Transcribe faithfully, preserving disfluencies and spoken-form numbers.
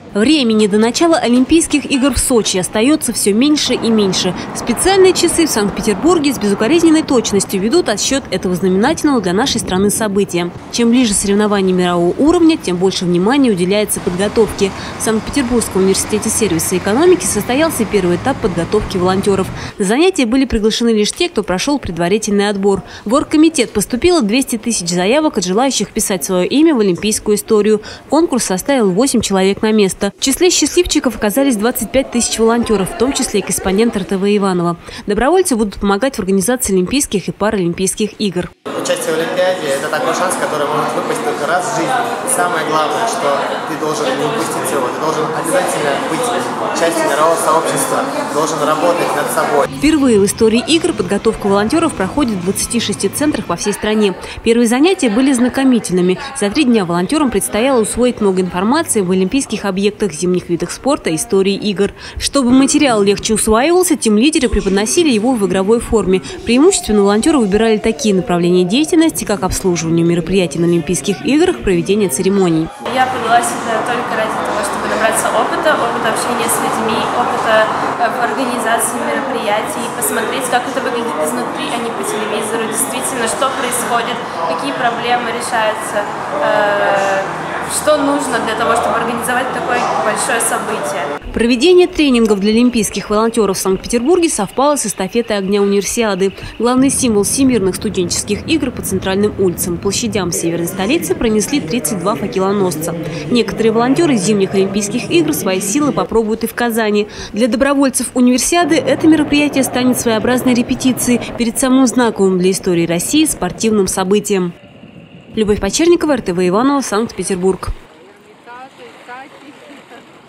Времени до начала Олимпийских игр в Сочи остается все меньше и меньше. Специальные часы в Санкт-Петербурге с безукоризненной точностью ведут отсчет этого знаменательного для нашей страны события. Чем ближе соревнования мирового уровня, тем больше внимания уделяется подготовке. В Санкт-Петербургском университете сервиса и экономики состоялся первый этап подготовки волонтеров. На занятия были приглашены лишь те, кто прошел предварительный отбор. В оргкомитет поступило двести тысяч заявок от желающих вписать свое имя в олимпийскую историю. Конкурс составил восемь человек на место. В числе счастливчиков оказались двадцать пять тысяч волонтеров, в том числе и корреспондент эр тэ вэ Иваново. Добровольцы будут помогать в организации Олимпийских и Паралимпийских игр. Участие в Олимпиаде – это такой шанс, который может выпасть только раз в жизни. И самое главное, что ты должен не упустить его, ты должен обязательно быть частью мирового сообщества, должен работать над собой. Впервые в истории игр подготовка волонтеров проходит в двадцати шести центрах по всей стране. Первые занятия были знакомительными. За три дня волонтерам предстояло усвоить много информации в олимпийских объектах, зимних видах спорта, истории игр. Чтобы материал легче усваивался, тимлидеры преподносили его в игровой форме. Преимущественно волонтеры выбирали такие направления деятельности, как обслуживание мероприятий на Олимпийских играх, проведение церемоний. Я подалась сюда только ради того, чтобы набраться опыта, опыта общения с людьми, опыта в организации мероприятий, посмотреть, как это выглядит изнутри, а не по телевизору, действительно, что происходит, какие проблемы решаются, что нужно для того, чтобы организовать такое большое событие. Проведение тренингов для олимпийских волонтеров в Санкт-Петербурге совпало с эстафетой огня универсиады. Главный символ всемирных студенческих игр по центральным улицам, площадям северной столицы пронесли тридцать два факелоносца. Некоторые волонтеры зимних олимпийских игр свои силы попробуют и в Казани. Для добровольцев универсиады это мероприятие станет своеобразной репетицией перед самым знаковым для истории России спортивным событием. Любовь Почерникова, эр тэ вэ Иваново, Санкт-Петербург.